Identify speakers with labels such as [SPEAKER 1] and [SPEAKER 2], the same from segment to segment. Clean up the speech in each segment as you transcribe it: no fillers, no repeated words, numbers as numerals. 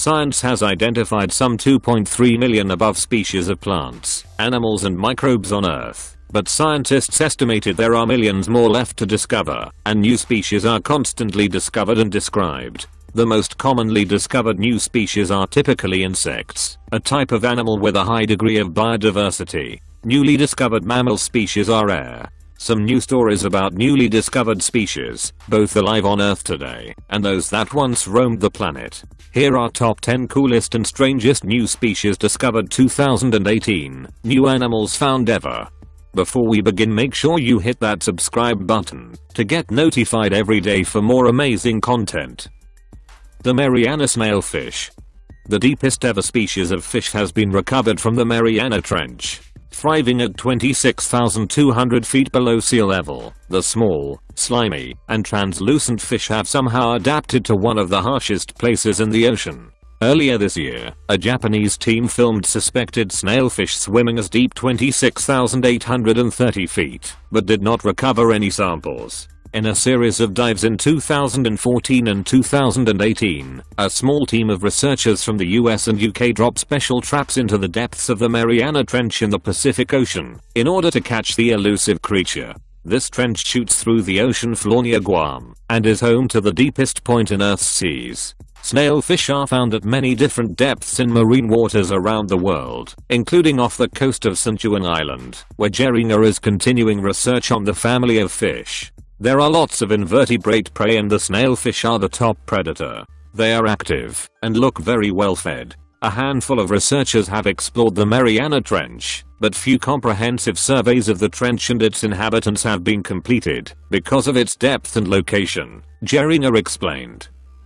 [SPEAKER 1] Science has identified some 2.3 million above species of plants, animals and microbes on Earth, but scientists estimated there are millions more left to discover, and new species are constantly discovered and described. The most commonly discovered new species are typically insects, a type of animal with a high degree of biodiversity. Newly discovered mammal species are rare. Some new stories about newly discovered species, both alive on Earth today, and those that once roamed the planet. Here are top 10 coolest and strangest new species discovered 2018, new animals found ever. Before we begin, make sure you hit that subscribe button to get notified every day for more amazing content. The Mariana snailfish. The deepest ever species of fish has been recovered from the Mariana Trench. Thriving at 26,200 feet below sea level, the small, slimy, and translucent fish have somehow adapted to one of the harshest places in the ocean. Earlier this year, a Japanese team filmed suspected snailfish swimming as deep 26,830 feet, but did not recover any samples. In a series of dives in 2014 and 2018, a small team of researchers from the US and UK dropped special traps into the depths of the Mariana Trench in the Pacific Ocean, in order to catch the elusive creature. This trench shoots through the ocean floor near Guam, and is home to the deepest point in Earth's seas. Snailfish are found at many different depths in marine waters around the world, including off the coast of St. Juan Island, where Geringer is continuing research on the family of fish. There are lots of invertebrate prey and the snailfish are the top predator. They are active and look very well fed. A handful of researchers have explored the Mariana Trench, but few comprehensive surveys of the trench and its inhabitants have been completed because of its depth and location, Geringer explained.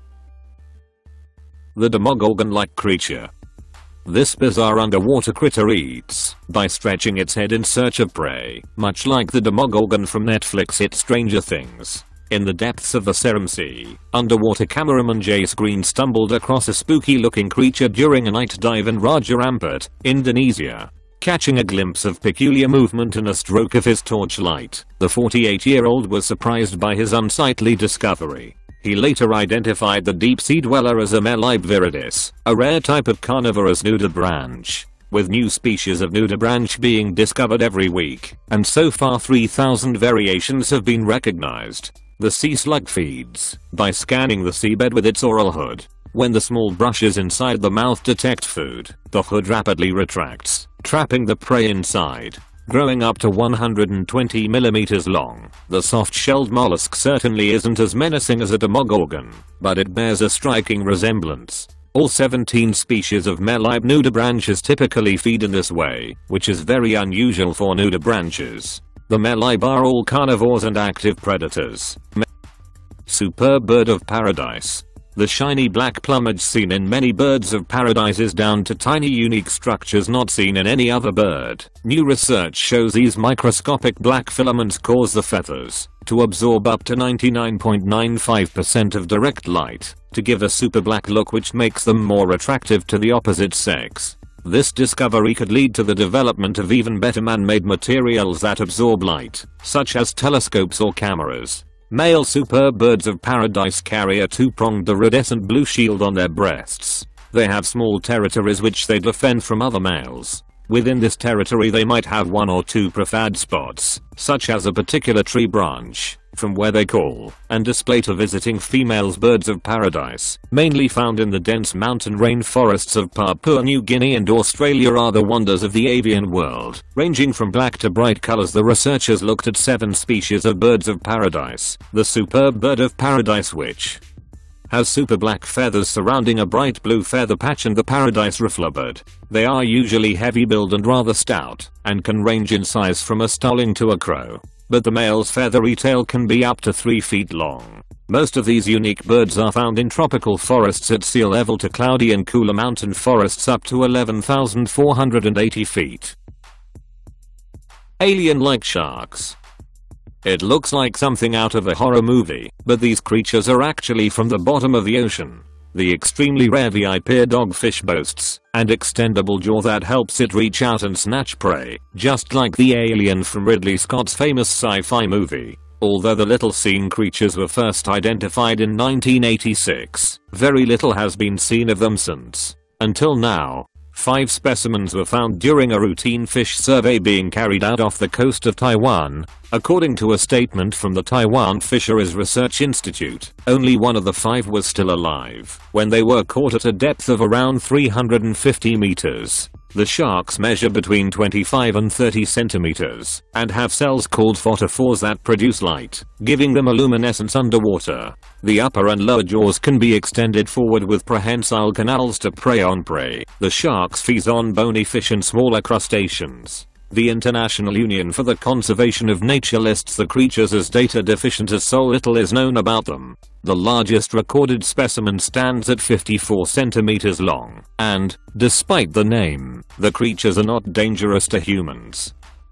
[SPEAKER 1] The Demogorgon-like creature. This bizarre underwater critter eats by stretching its head in search of prey, much like the Demogorgon from Netflix hit Stranger Things. In the depths of the Seram Sea, underwater cameraman Jace Green stumbled across a spooky-looking creature during a night dive in Raja Ampat, Indonesia. Catching a glimpse of peculiar movement in a stroke of his torchlight, the 48-year-old was surprised by his unsightly discovery. He later identified the deep-sea dweller as a Melibe viridis, a rare type of carnivorous nudibranch, with new species of nudibranch being discovered every week, and so far 3,000 variations have been recognized. The sea slug feeds by scanning the seabed with its oral hood. When the small brushes inside the mouth detect food, the hood rapidly retracts, trapping the prey inside. Growing up to 120 millimeters long, the soft-shelled mollusk certainly isn't as menacing as a Demogorgon, but it bears a striking resemblance. All 17 species of Melibe nudibranches typically feed in this way, which is very unusual for nudibranches. The Melibe are all carnivores and active predators. Superb bird of paradise. The shiny black plumage seen in many birds of paradise is down to tiny unique structures not seen in any other bird. New research shows these microscopic black filaments cause the feathers to absorb up to 99.95% of direct light, to give a super black look which makes them more attractive to the opposite sex. This discovery could lead to the development of even better man-made materials that absorb light, such as telescopes or cameras. Male superb birds of paradise carry a two-pronged iridescent blue shield on their breasts. They have small territories which they defend from other males. Within this territory they might have one or two preferred spots, such as a particular tree branch, from where they call and display to visiting females. Birds of paradise, mainly found in the dense mountain rainforests of Papua New Guinea and Australia, are the wonders of the avian world. Ranging from black to bright colors, the researchers looked at 7 species of birds of paradise. The superb bird of paradise, which has super black feathers surrounding a bright blue feather patch, and the paradise rufflebird. They are usually heavy-billed and rather stout, and can range in size from a starling to a crow. But the male's feathery tail can be up to 3 feet long. Most of these unique birds are found in tropical forests at sea level to cloudy and cooler mountain forests up to 11,480 feet. Alien-like sharks. It looks like something out of a horror movie, but these creatures are actually from the bottom of the ocean. The extremely rare VIP dogfish boasts an extendable jaw that helps it reach out and snatch prey, just like the alien from Ridley Scott's famous sci-fi movie. Although the little seen creatures were first identified in 1986, very little has been seen of them since. Until now, 5 specimens were found during a routine fish survey being carried out off the coast of Taiwan, according to a statement from the Taiwan Fisheries Research Institute. Only one of the 5 was still alive when they were caught at a depth of around 350 meters. The sharks measure between 25 and 30 centimeters and have cells called photophores that produce light, giving them a luminescence underwater. The upper and lower jaws can be extended forward with prehensile canals to prey on prey. The sharks feed on bony fish and smaller crustaceans. The International Union for the Conservation of Nature lists the creatures as data deficient as so little is known about them. The largest recorded specimen stands at 54 centimeters long, and, despite the name, the creatures are not dangerous to humans.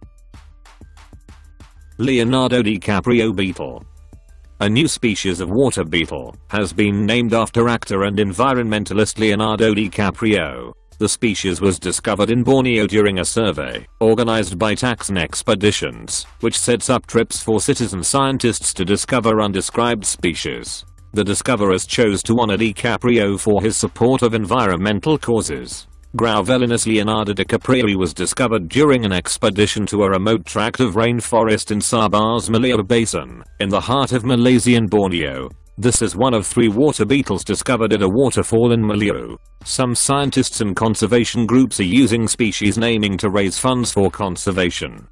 [SPEAKER 1] Leonardo DiCaprio beetle. A new species of water beetle has been named after actor and environmentalist Leonardo DiCaprio. The species was discovered in Borneo during a survey organized by Taxon Expeditions, which sets up trips for citizen scientists to discover undescribed species. The discoverers chose to honor DiCaprio for his support of environmental causes. Grauvelinus Leonardo DiCaprio was discovered during an expedition to a remote tract of rainforest in Sabah's Malaya Basin, in the heart of Malaysian Borneo. This is one of 3 water beetles discovered at a waterfall in Malaya. Some scientists and conservation groups are using species naming to raise funds for conservation.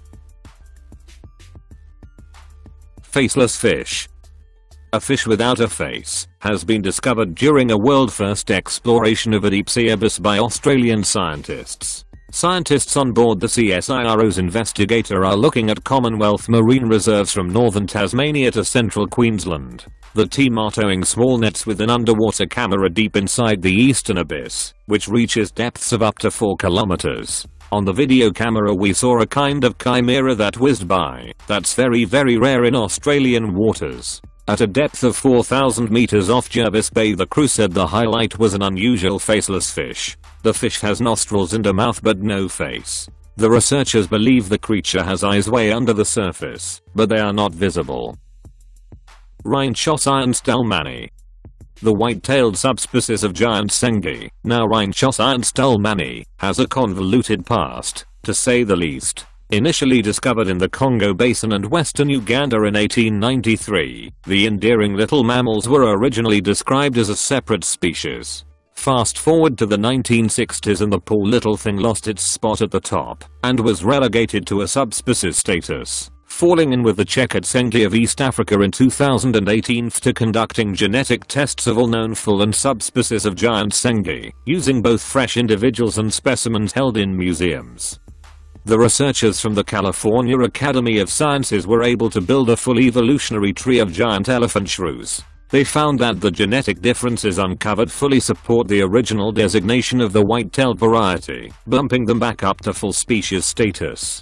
[SPEAKER 1] Faceless fish. A fish without a face has been discovered during a world-first exploration of a deep-sea abyss by Australian scientists. Scientists on board the CSIRO's Investigator are looking at Commonwealth marine reserves from northern Tasmania to central Queensland. The team are towing small nets with an underwater camera deep inside the eastern abyss, which reaches depths of up to 4 kilometers. On the video camera we saw a kind of chimera that whizzed by. That's very rare in Australian waters. At a depth of 4,000 meters off Jervis Bay, the crew said the highlight was an unusual faceless fish. The fish has nostrils and a mouth but no face. The researchers believe the creature has eyes way under the surface, but they are not visible. Rhynchos stallmani. The white-tailed subspecies of giant sengi, now Rhynchos stallmani, has a convoluted past, to say the least. Initially discovered in the Congo Basin and western Uganda in 1893, the endearing little mammals were originally described as a separate species. Fast forward to the 1960s and the poor little thing lost its spot at the top, and was relegated to a subspecies status, falling in with the checkered sengi of East Africa in 2018 to conducting genetic tests of all known full and subspecies of giant sengi, using both fresh individuals and specimens held in museums. The researchers from the California Academy of Sciences were able to build a full evolutionary tree of giant elephant shrews. They found that the genetic differences uncovered fully support the original designation of the white-tailed variety, bumping them back up to full species status.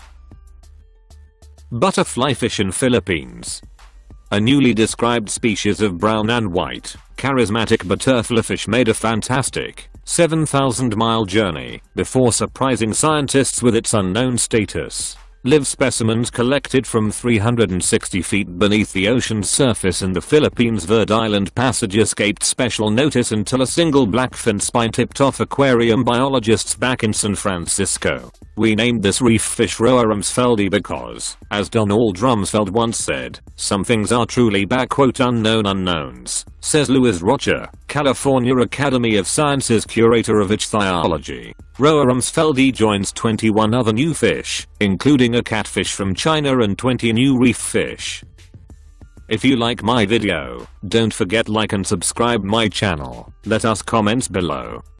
[SPEAKER 1] Butterfly fish in Philippines. A newly described species of brown and white, charismatic butterfly fish made a fantastic 7,000-mile journey before surprising scientists with its unknown status. Live specimens collected from 360 feet beneath the ocean's surface in the Philippines' Verde Island Passage escaped special notice until a single blackfin spine tipped off aquarium biologists back in San Francisco. We named this reef fish Roa rumsfeldi because, as Donald Rumsfeld once said, some things are truly "unknown unknowns," says Louis Rocha, California Academy of Sciences curator of ichthyology. Roa rumsfeldi joins 21 other new fish, including a catfish from China and 20 new reef fish. If you like my video, don't forget like and subscribe my channel. Let us comments below.